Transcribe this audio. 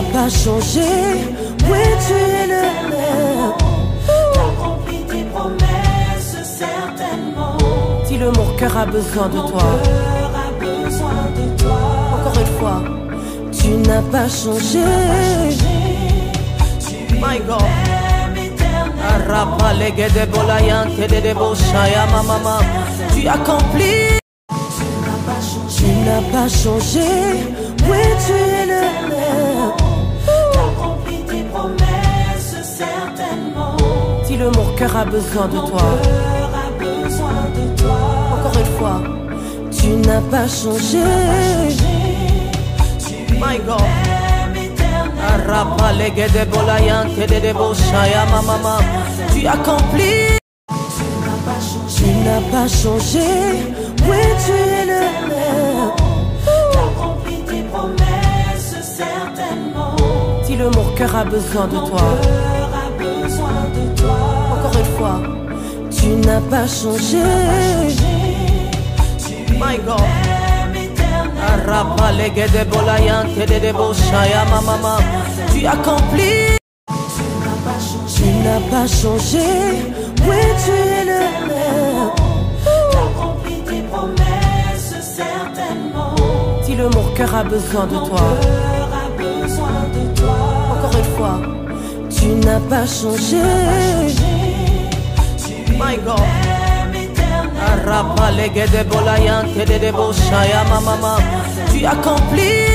pas changé, oui tu es le même. T'as rempli tes promesses certainement. Dis-le, mon cœur a besoin de Mon toi. cœur a besoin de toi. Encore une fois, tu n'as pas changé. My God. Tu accomplis. Tu n'as pas changé, oui tu es le même. T'as rempli tes promesses certainement. Dis-le, mon cœur a besoin de Mon toi. cœur a besoin de toi. Encore une fois, tu n'as pas changé. My God. Tu accomplis. Tu n'as pas changé, oui tu es le même. T'as rempli tes promesses certainement. Dis-le, mon cœur a besoin de Mon toi. cœur a besoin de toi. Encore une fois, tu n'as pas changé. My God. Tu accomplis. Tu n'as pas changé, oui tu es le même. T'as rempli tes promesses certainement. Dis-le, mon cœur a besoin de Mon toi. cœur a besoin de toi. Encore une fois, tu n'as pas changé. My God. Tu accomplis.